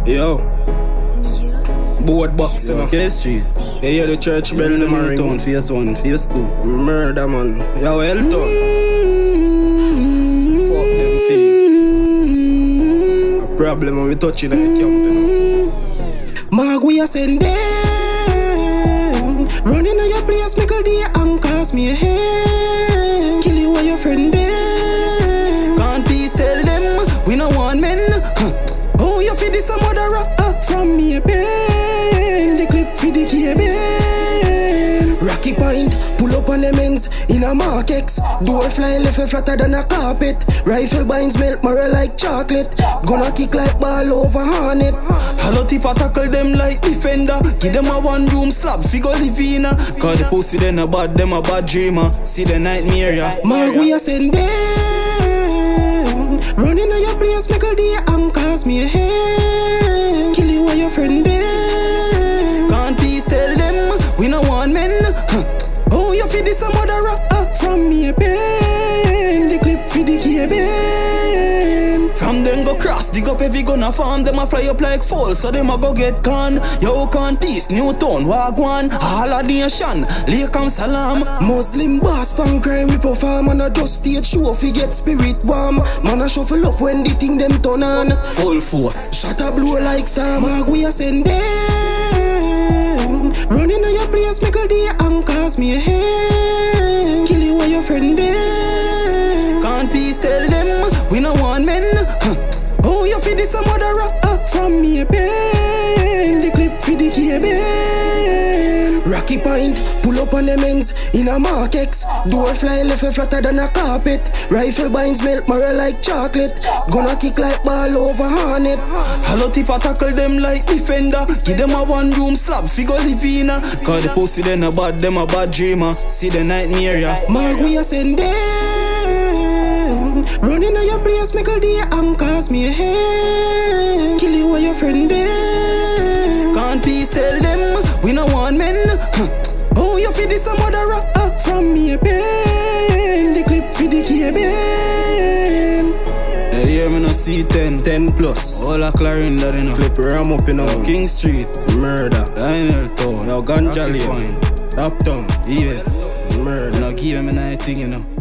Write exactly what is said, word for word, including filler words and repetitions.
Yo, board box, you know. K Street. You hear the church bell, them a ring. Town, phase one, phase two. Murder, man. Yo, Elton. Fuck them feel. A problem when we touching the camp, you know. Mag, we a send them. Running on your place, make all the anchors me a hand. Kill you or your friend them. Can't please tell them we no want men. Huh. Oh, you feel this a murderer uh, from me a pen. The clip for the cable. Rocky Point, pull up on the men's in a Mark X. Door fly left a flatter than a carpet. Rifle binds melt marrow like chocolate. Gonna kick like ball over hornet. Hello tipper tackle them like defender. Give them a one room slap, figure livina. Cause the pussy then a bad, them a bad dreamer. See the nightmare, yeah. Mark, we a send them. Running on your place, make all the anchors me a hand. Kill you or your friend them. Can't please tell them we no want men. Huh. Oh, you feel this a murderer uh, from me a pen. The clip for the cable. From them go cross, dig up every gun farm. Them a fly up like fall, so them a go get gone. Yo, can't peace, Newton, Wagwan, all a nation, Lakam Salam. Muslim boss, pan crime, we perform. And a just stage show if we get spirit warm. Man a shuffle up when the thing them turn on. Full force. Shut a blow like star. Mag, we a send them. Running on your place, make all the anchors me a hand. Kill you or your friend them. Can't please tell them we no want men. Huh. Oh, you feel this a murderer uh, from me a pen. The clip for the cable. Rocky Point, pull up on the men's in a Mark X. Door fly left a flatter than a carpet. Rifle binds melt marrow like chocolate. Gonna kick like ball over hornet. Hello tipper tackle them like defender. Give them a one room slap, figure livina. Cause the pussy then a bad, them a bad dreamer. See the nightmare, yeah. Mark, we a send them. Running on your place, make all the anchors me a hand. Kill you or your friend them. Can't please tell them we no want men. Huh. Oh, you feel this a murderer uh, from me a pen. The clip for the cable. Hey, yeah, me no see ten. ten plus. All a Clarin that you know. Flip ram up, you know. King Street. Murder. Daniel Town. Yo, Ganja Lane. Uptown. Yes. Murder. No give him anything, you know.